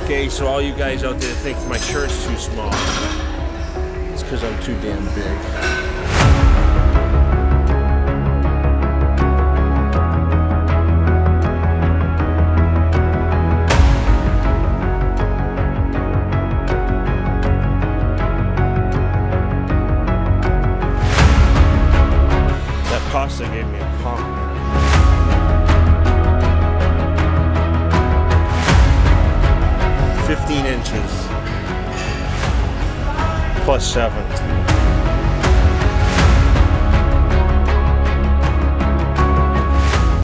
Okay, so all you guys out there think my shirt's too small. It's because I'm too damn big. Costa gave me a compliment. "15 inches plus 7.